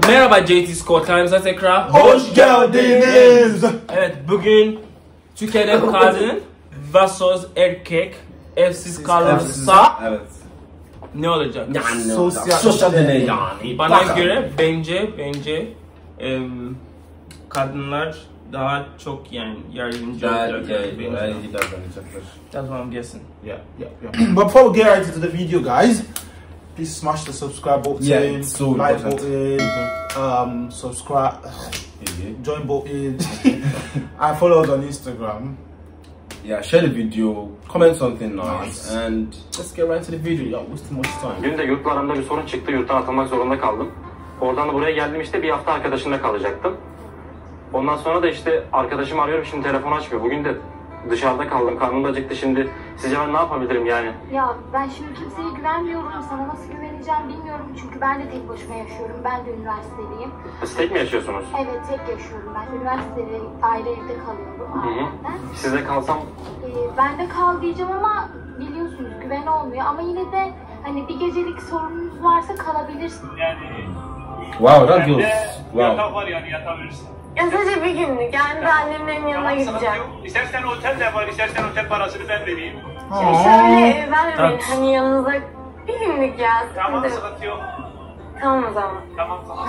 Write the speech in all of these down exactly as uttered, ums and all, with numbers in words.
Merhaba J T Score Times'a tekrar hoş geldiniz. Evet, bugün Türkiye'de kadın versus erkek evsiz kalırsa evet. ne olacak? Yani sosyal, sosyal deney yani. Bana Bakalım. göre bence bence em, kadınlar daha çok yani yardımcı olacak. That's what I'm guessing. Yeah, yeah, yeah. But before we get right into the video, guys, please smash the subscribe button, yeah, so like important. button, um, subscribe, join button, and follow us on Instagram. Yeah, share the video, comment something nice, nice. and let's get right into the video. Yeah, waste too much time. Dün de yurtlarımda bir sorun çıktı, yurttan atılmak zorunda kaldım. Oradan da buraya geldim, işte bir hafta arkadaşımla kalacaktım. Ondan sonra da işte arkadaşımı arıyorum, şimdi telefon açmıyor. Bugün de dışarıda kaldım, karnım da acıktı şimdi. Sizce ben ne yapabilirim yani? Ya ben şimdi kimseye güvenmiyorum, sana nasıl güveneceğim bilmiyorum çünkü ben de tek başıma yaşıyorum, ben de üniversiteliyim. Siz tek mi yaşıyorsunuz? Evet, tek yaşıyorum ben, üniversitede ayrı evde kalıyorum ailemden. Sizde kalsam? Ee, ben de kal diyeceğim ama biliyorsunuz güven olmuyor ama yine de hani bir gecelik sorununuz varsa kalabilirsin. Yani... Wow, that goes... Wow. Yatak var yani, yatabilirsin. Ya sadece bir günlük, yani ben annemlerin yanına Tamam, gideceğim. İstersen otel de var, istersen otel parasını ben vereyim. Şey, şöyle vermeyin, hani yanınıza bir günlük ya. Tamam, sıkıntı. sıkıntı yok. Tamam o zaman. Tamam, tamam.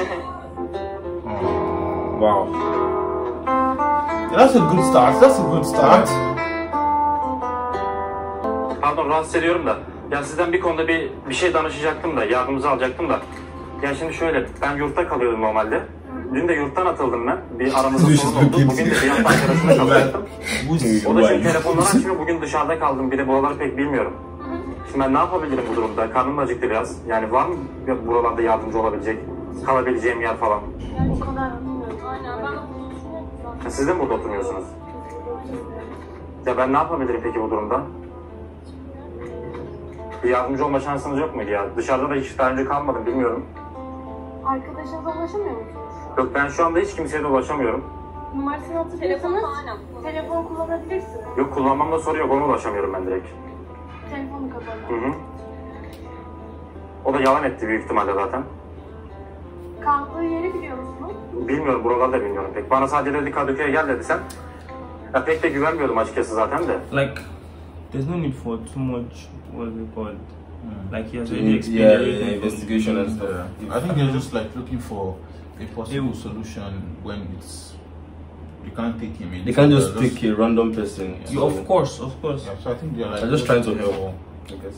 Wow. Yeah, that's a good start. That's a good start. Pardon, rahatsız ediyorum da. Ya sizden bir konuda bir bir şey danışacaktım da, yardımınızı alacaktım da. Ya şimdi şöyle, ben yurtta kalıyordum normalde. Dün de yurttan atıldım ben. Bir aramızda sorun oldu. Bugün de bir hafta arkadaşımla kalacaktım. O da şimdi telefonları açmıyor. Bugün dışarıda kaldım. Bir de buraları pek bilmiyorum. Şimdi ben ne yapabilirim bu durumda? Karnım acıktı biraz. Yani var mı buralarda yardımcı olabilecek, kalabileceğim yer falan? Yani o kadar bilmiyorum. Aynen ben... Siz de mi burada oturmuyorsunuz? Ya ben ne yapabilirim peki bu durumda? Bir yardımcı olma şansınız yok muydu ya? Dışarıda da hiç daha önce kalmadım, bilmiyorum. Arkadaşınıza ulaşamıyor musunuz? Yok, ben şu anda hiç kimseye de ulaşamıyorum. Numarasını hatırlıyorsanız telefon kullanabilirsiniz. Yok, kullanmamda sorun yok, ona ulaşamıyorum ben direkt. Telefonu kapalı. Hı hı. O da yalan etti büyük ihtimalle zaten. Kaldığı yeri biliyor musunuz? Bilmiyorum, buraları da bilmiyorum pek. Bana sadece dedi Kadıköy'e gel dedi sen. Ya pek de güvenmiyordum açıkçası zaten de. Like, there's no need for too much, what is it called? Hmm. Like he has already Yeah, explained yeah, everything. yeah, investigation and stuff. I think they're just like looking for a possible solution when it's you can't take him in. They can't just pick a random person. Yeah, So, of course, of course. Yeah, so I think they're like I'm just trying to looking help. for- I guess.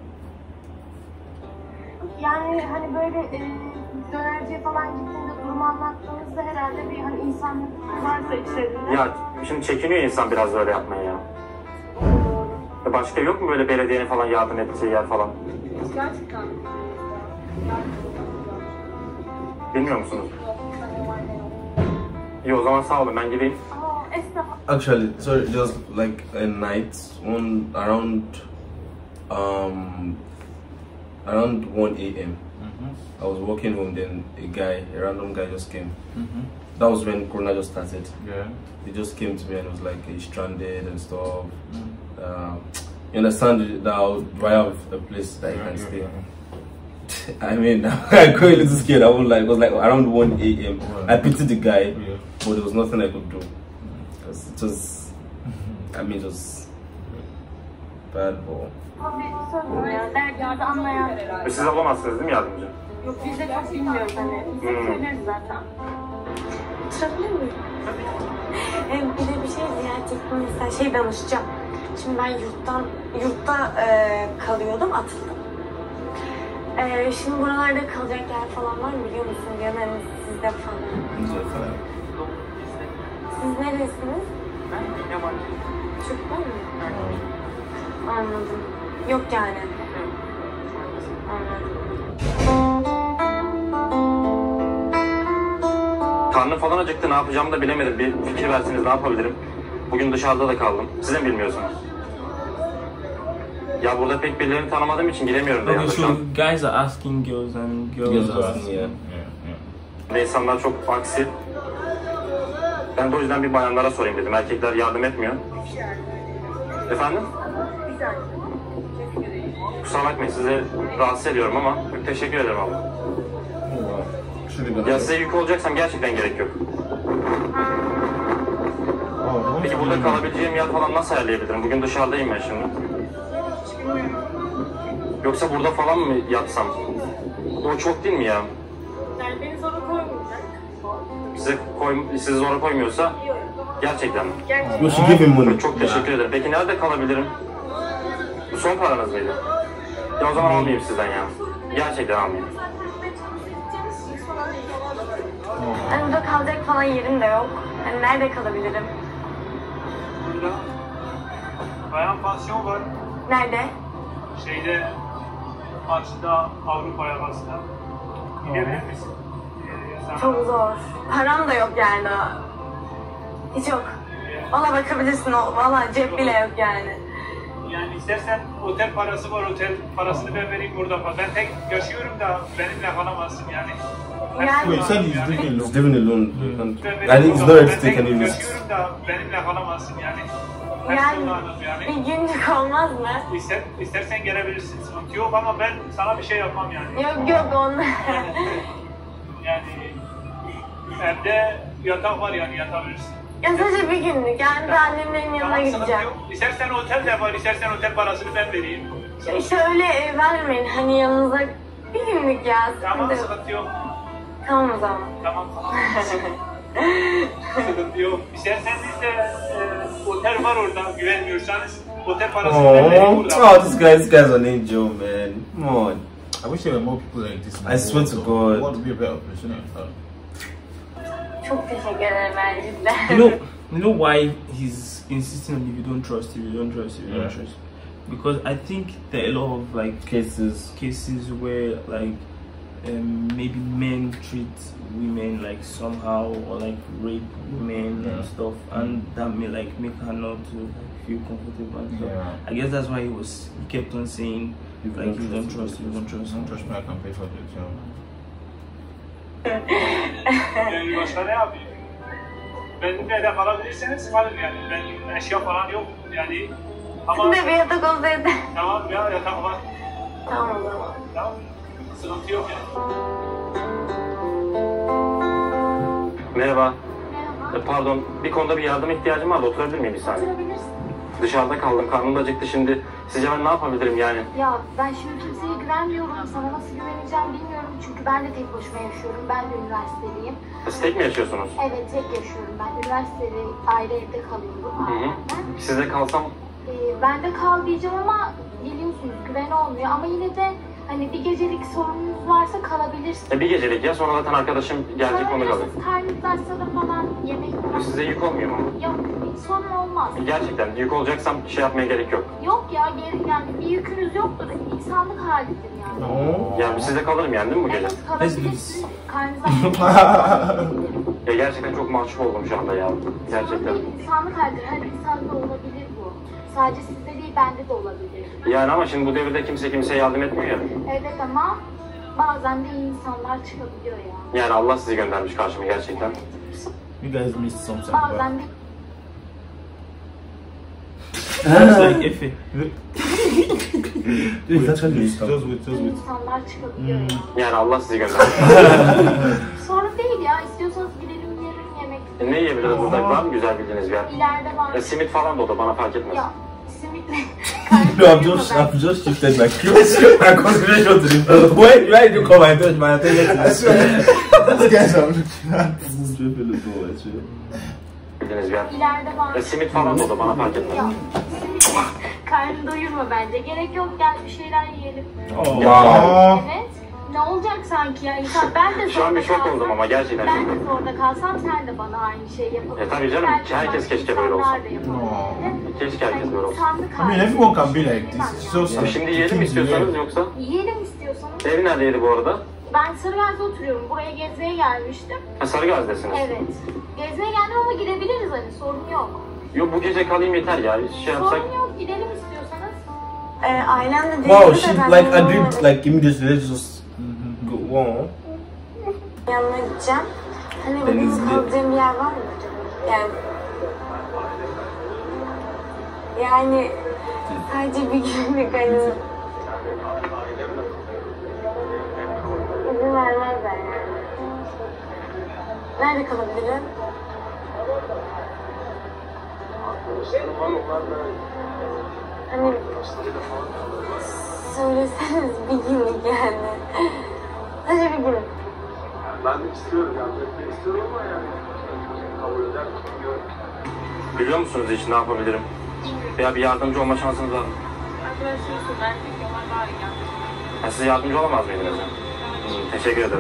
Yani hani böyle e, dönerciye falan gittiğinde durumu anlattığınızda herhalde bir hani insan varsa içlerinde. Ya şimdi çekiniyor insan biraz böyle yapmaya ya. Ya başka yok mu böyle belediyenin falan yardım edeceği yer falan? Gerçekten. Bilmiyor musunuz? İyi, o zaman sağ olun, ben gideyim. Aa, esnaf. Actually, sorry, just like a night, one around um around one A M Mhm. I was walking home. Then a guy, a random guy, just came. Mhm. That was when Corona just started. Yeah. He just came to me and was like, he's stranded and stuff. Mm. Um, you understand that I have a place that he Yeah, can yeah, stay. yeah. I mean, I got a little scared. I was like, it was like around one A M Right. I pitied the guy, Yeah. but there was nothing I could do. Because it was, I mean, it was bad, but Abi sorun ya, derdinizi anlayan. Ve siz olamazsınız değil mi yardımcı? Yok biz de çok bilmiyoruz hani. Biz de Hmm. söyleriz zaten. Oturabilir miyim? Hem bir de bir şey ziyaret ettim mesela şey danışacağım. Şimdi ben yurttan, yurtta e, kalıyordum, atıldım. E, şimdi buralarda kalacak yer falan var mı biliyor musun? Yani sizde falan. Siz neresiniz? Ben yabancı. Türkler mi? Anladım. Yok yani. Anladım. Karnım falan acıktı, ne yapacağımı da bilemedim. Bir fikir verseniz ne yapabilirim? Bugün dışarıda da kaldım. Siz de mi bilmiyorsunuz? Ya burada pek birilerini tanımadığım için gidemiyorum da Okay, yani şu so an. guys are asking girls and girls Girls are are asking. yeah. Yeah, yeah. Ve insanlar çok aksi. Ben de o yüzden bir bayanlara sorayım dedim. Erkekler yardım etmiyor. Efendim? Kusura bakmayın, sizi rahatsız ediyorum ama çok teşekkür ederim abla. Ya size yük olacaksam gerçekten gerek yok. Peki burada kalabileceğim yer falan nasıl ayarlayabilirim? Bugün dışarıdayım ben şimdi. Yoksa burada falan mı yatsam? O çok değil mi ya? Yani beni zora koymayacak. Size koy, sizi zora koymuyorsa gerçekten mi? Gerçekten. Çok teşekkür ederim. Peki nerede kalabilirim? Bu son paranız mıydı? Ya o zaman almayayım sizden ya. Gerçekten almayayım. Yani burada kalacak falan yerim de yok. Hani nerede kalabilirim? Burada bayan pansiyon var. Nerede? Şeyde karşıda Avrupa yakasında. Gidebilir misin? Ee, Çok zor. Param da yok yani daha. Hiç yok. Valla bakabilirsin. o- Valla cep bile yok yani. Yani istersen otel parası var, otel parasını ben vereyim burada kal. Ben tek yaşıyorum da benimle kalamazsın yani. Yani- Wait, said he's living alone. He's living alone. Ben I think it's not ready to take any tek risks. yaşıyorum da benimle kalamazsın yani. Hepsi Yani onu anladım yani. bir günlük olmaz mı? İster, istersen gelebilirsin, sıkıntı yok ama ben sana bir şey yapmam yani. Yok yok onlar. Yani evde yatak var yani yatabilirsin. Ya sadece bir günlük. Yani ben annemlerin yanına Tamam, sıkıntı gideceğim. yok. İstersen otel de var, istersen otel parasını ben vereyim. İşte öyle e, vermeyin. Hani yanınıza bir günlük ya. Tamam, Sıkıntı yok. sıkıntı yok. Tamam o zaman. Tamam. Sıkıntı yok. İsterseniz de e, otel var orada güvenmiyorsanız otel parasını ben vereyim Oh, burada. oh, this guy, this guy's an angel, man. Come on. I wish there were more people like this. in the I swear world, to so God. I want to be a better person. innit? Çok teşekkür ederim ben cidden. You know, you know why he's insisting on if you don't trust, if you don't trust, if you don't Yeah. trust. Because I think there are a lot of like Cases. cases where like um, maybe men treat women like somehow or like rape women Yeah. and stuff, and that may like make her not to like, feel comfortable and stuff. Yeah. I guess that's why he was he kept on saying You like you don't trust, you don't trust. Don't trust me, I can pay for it. You know? Yani başka ne yapayım? Benimle de kalabilirseniz kalın yani. Benim eşya falan yok yani. Ama Şimdi bir yatak olsaydı. tamam ya yatak var. Tamam o zaman. Tamam. Sıkıntı yok yani. Merhaba. Merhaba. E, Pardon, bir konuda bir yardıma ihtiyacım vardı. Oturabilir miyim bir saniye? Oturabilirsin. Dışarıda kaldım, karnım da acıktı şimdi. Sizce ben ne yapabilirim yani? Ya ben şimdi kimseye güvenmiyorum. Sana nasıl güveneceğim bilmiyorum. Çünkü ben de tek başıma yaşıyorum. Ben de üniversitedeyim. Siz tek mi yaşıyorsunuz? Evet tek yaşıyorum ben. Üniversitede ayrı evde kalıyorum Hı hı. ailemden. Size kalsam Ee, ben de kal diyeceğim ama biliyorsunuz güven olmuyor. Ama yine de hani bir gecelik sorununuz varsa kalabilirsiniz. e, bir gecelik ya, sonra zaten arkadaşım gelecek, onu kalır. Kalabilirsiniz. Karnınız açsa da falan yemek falan. Size yük olmuyor mu? Yok hiç sorun olmaz. Gerçekten yük olacaksam şey yapmaya gerek yok. Yok ya geri, yani bir yükünüz yoktur. İnsanlık halidir yani. Oh. Yani size kalırım yani değil mi bu gece? Evet kalabilirsiniz. Karnınız Ya gerçekten çok mahcup oldum şu anda ya. Gerçekten. İnsanlık halidir. Her insanda olabilir bu. Sadece sizde değil bende de olabilir. Yani ama şimdi bu devirde kimse kimseye yardım etmiyor ya. Evet ama bazen de iyi insanlar çıkabiliyor ya. Yani Allah sizi göndermiş karşıma gerçekten. You guys missed something. Bazen de It's like Efe. Dude, that's actually Just stuff. wait, just iyi wait. insanlar çıkabiliyor ya. Yani Allah sizi göndermiş. Sorun değil ya. İstiyorsanız gidelim yiyelim yemek. E, ne yiyebiliriz burada? Var mı güzel bildiğiniz bir yer? İleride var. E, simit falan da olur, bana fark etmez. Ya simitle. No, I've just, I've just shifted my clothes, my concentration to the. Why, why did you come and touch my attention? I swear, these guys are looking at. Bildiğiniz bir yer. İleride var. E, simit falan da olur, bana fark etmez. Ya simitle. Karnını doyurma bence. Gerek yok gel bir şeyler yiyelim. Wow. Evet. Ne olacak sanki ya? İnsan ben de Şu an bir zorda şok oldum ama gerçekten Ben şok de oldum. zorda kalsam sen de bana aynı şey yapabilirsin. E, tabii canım, Belki herkes başka keşke böyle olsa. insanlar da yapabilir. Keşke herkes böyle olsa. İnsanlık I mean, hali. everyone can be like this. It's just E, şimdi yiyelim mi istiyorsanız yoksa? Yiyelim istiyorsanız. Evi neredeydi bu arada? Ben Sarıgaz'da oturuyorum. Buraya gezmeye gelmiştim. Ha, Sarıgaz'dasınız. Evet. Gezmeye geldim ama gidebiliriz hani sorun yok. Yok, bu gece kalayım yeter ya. Şey yapsak. Sorun yok gidelim istiyorsanız. Ee, ailem de Wow, değildi she de ben like onun agreed like immediately. Let's just go. Wow. yanına gideceğim. Hani Ben bugün izleyeyim. kalacağım bir yer var mı acaba? Yani yani sadece bir günlük hani izin vermezler yani. Nerede kalabilirim? Hani söyleseniz bir günlük yani. Sadece bir gün. Ben de istiyorum yardım etmek istiyorum ama yani kabul eder bilmiyorum. Biliyor musunuz hiç ne yapabilirim? Veya bir yardımcı olma şansınız var mı? Arkadaşlarısın, ben tek yaman daha iyi yani. Ben size yardımcı olamaz mıydınız? Hmm, teşekkür ederim.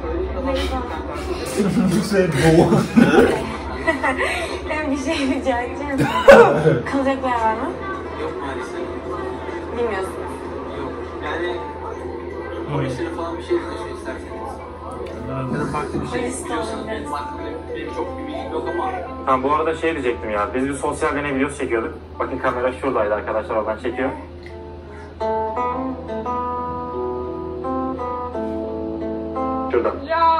Ben bir şey rica edeceğim. Kalacak yer var mı? Yok maalesef. Bilmiyorsunuz. Yok. Yani polisine falan bir şey yazıyor isterseniz. Ya da farklı bir şey Polis istiyorsanız de benim hakkında benim çok bir bilgim yok ama. Ha bu arada şey diyecektim ya. Biz bir sosyal deney videosu çekiyorduk. Bakın kamera şuradaydı arkadaşlar, oradan çekiyor. Şurada.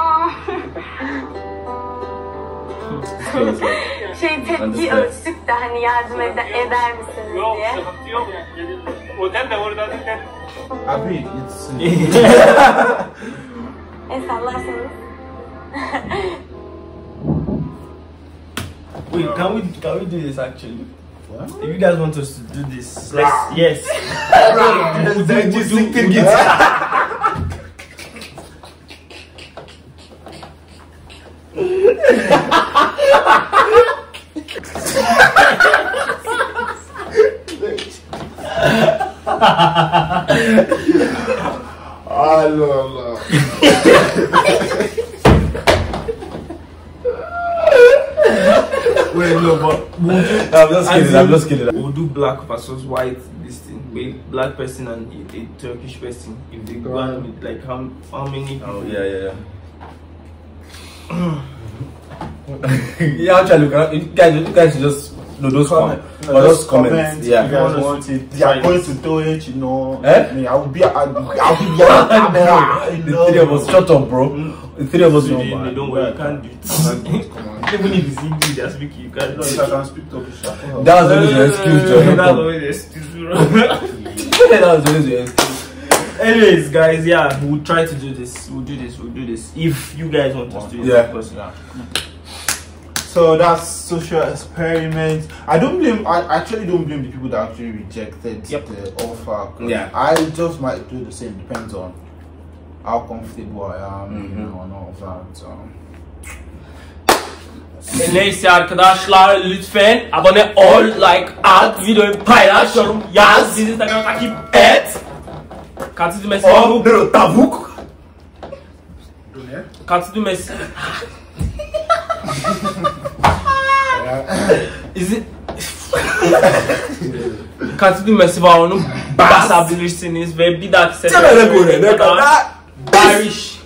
Şey tepki ölçtük de hani yardım ede eder misiniz Yok, diye. sıkıntı yok. Yani, otel de orada değil de. Abi, it's... El sallarsanız. Wait, can we can we do this actually? What? If you guys want us to do this, let's yes. Zenci siktir git. Allah Allah. Wait, no, but we'll do, I'm just kidding, as I'm in, just kidding. We'll do black versus white. This thing, wait, black person and a, a Turkish person. If they go on with like how how many people? Oh, yeah, yeah, yeah. Yeah, actually, you can- you guys, you guys should just no those Comment. comments, No, or just just comments. comment. Yeah. If you guys want it. They are going to do it, you know. Eh? I mean, I will be, I will be on camera, you The know. three of us, shut up, bro. The three of us, So know, they, man. they don't worry, you can't do it. Come on. Even if it's English, they're speaking, you can't do No, if it. I can speak Turkish. I can. That was always your excuse, Joe. That's That always the excuse. was always your excuse. Anyways, guys, yeah, we'll try to do this. We'll do this. We'll do this. If you guys want us to do this, Yeah. of course. Yeah. So that's social experiment. I don't blame. I actually don't blame the people that actually rejected Yep. the offer. Yeah. I just might do the same. Depends on how comfortable I am, Mhm. you know, and all of that. Um, Neyse arkadaşlar, lütfen abone ol, like at, videoyu paylaş, yorum yaz, bizi Instagram'da takip et. Katı düğmesi var mı? Oh, tavuk. Katı düğmesi. Is it? Katı düğmesi var, onu basabilirsiniz ve bir dahaki sefere Temele göre ne kadar? barış